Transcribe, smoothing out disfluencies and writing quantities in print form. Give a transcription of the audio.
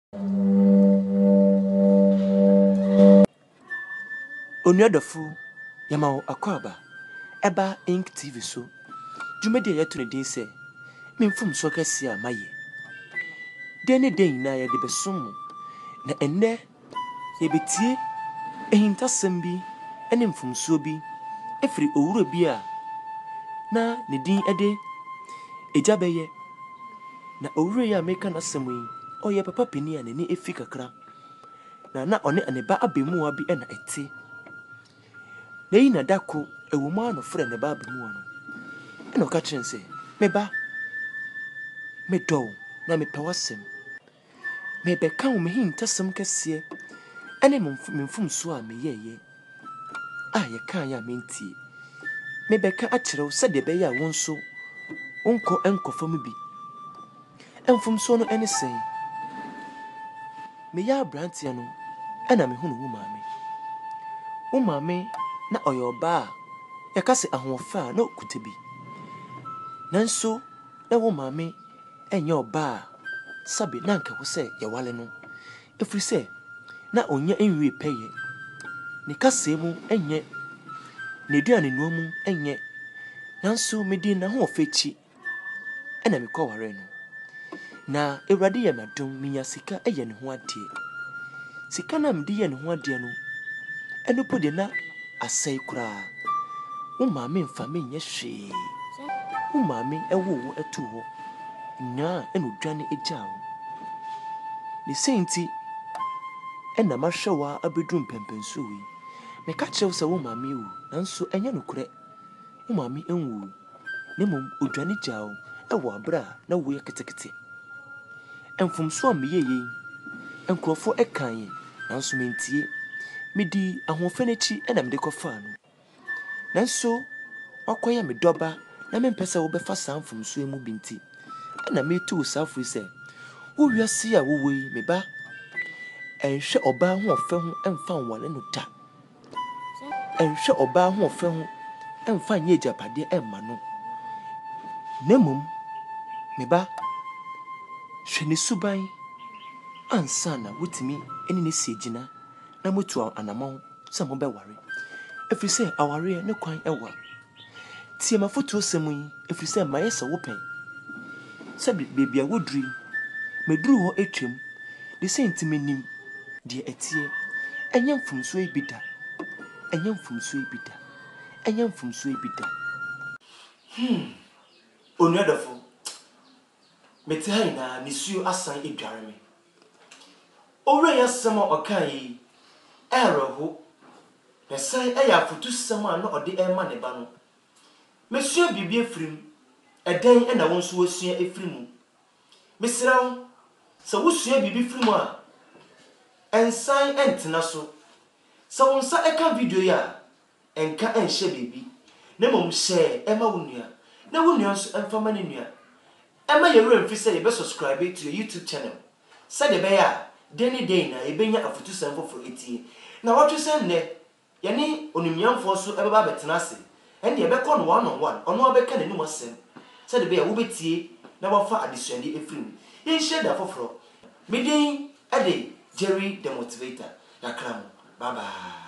Onuadafo yamawo akwaba eba Ink TV so dwumadi yeto ne din se memfum so kase a maye den ne den na ye de besom na enne ye betie ehintasem bi ene mfumsuo bi efiri owuro bi a na ne din ede ejabeye na owuro ya meka na asem yi oye papa peni a ne ni efi kakra na one aneba abemuwa bi na ete na yi na dako ewo ma no frɛ ne ba abemuwa no eno ka kyerɛ me ba me dɔw na me pɛ wasɛm me bɛka wo me hintasɛm kɛseɛ ene memfumsuo a meyɛyɛ a yɛka ya mentie me bɛka akyerɛ wo sɛ de bɛyɛ a wo nso wonkɔ enkɔfa mu bi emfumsuo no ene sɛn me ya abrantia no ena me hunu wo maame na ɔyɛ ɔba a yɛka sɛ ahoɔfa a na okuta bi nanso na wo maame ɛnyɛ ɔba a sabe na nka wo sɛ yɛwale no efiri sɛ na onya enwie pɛyɛ ne kasa mu ɛnyɛ ne duane nuo mu ɛnyɛ nanso medi na ho ofechi ɛna me kɔware no na ewrade yɛ madom minya sika ɛyɛ ne ho ade sika na mede yɛ ne ho ade no ɛno po de na asɛe koraa wo maame mfa me nyɛ hwee wo maame ɛwo wo ɛto hɔ nyaa ɛna odwane egya wo ne senti ɛna mahwɛ wa abedru mpɛmpɛnso wi meka kyerɛw sɛ wo maame wu nanso ɛnyɛ no korɛ wo maame enwu ne mom odwane gya wo ɛwɔ abra na wo yɛ ketekete emfumso a meyeye enkrofo ɛkan nanso mentie medi ahoɔfɛ n'akyi ɛna mede kɔfa no nanso wakoya me dɔba na mempɛ sɛ wo bɛfa saa mfumso mu binti ɛna metu safo sɛ wo wiase a wo wei me ba ɛnhwɛ ɔbaa ho ɔfɛ ho ɛmfa nwale no da ɛnhwɛ ɔbaa ho ɔfɛ ho ɛmfa nyɛ japade ɛmma no nemum me ba hwɛ ne suban ansa na wotimi ɛne ne siegyina na motu anamon sɛ mo bɛware efiri sɛ aware ne kwan ɛwa tie mafoto sɛm yi efiri sɛ mayɛ sɛ wo pɛn sɛ beebi a woduri meduru hɔ etwam de sɛ ntimi nim de etie ɛnyɛ mfumso yi bi da ɛnyɛ mfumso yi bi da ɛnyɛ mfumso yi bi da onuadafo mete ha ina ne suo asan edware me owura ya sɛm a ɔka yi ɛreho na san ɛyɛ afotu sɛm a na ɔde ɛma ne ba no mesua bibie firim ɛdan ɛna wo nso wasua efirimu mesra wo sɛ wosua bibi firimu a ɛnsan ɛntena so sɛ wo nsa ɛka video ya ɛnka ɛnhyɛ bibi na mom hyɛ ɛma wo nua na wo nua nso ɛmfa ne nua ɛma yɛwura mfi sɛ yɛbɛ subscribe to your YouTube channel sɛ de bɛyɛ a den na yɛbɛnya afotu sɛm foforo etie na wɔtwe sɛ nnɛ yɛne onimnyamfo so ɛbɛba bɛtena ase ɛne yɛbɛkɔ no one on one ɔno abɛka n'anim asɛm sɛ de bɛyɛ a wobɛtie na wɔfa adesuade efirim yɛnhyɛ da foforo medin ɛde Jerry the Motivator yakra mo bye bye.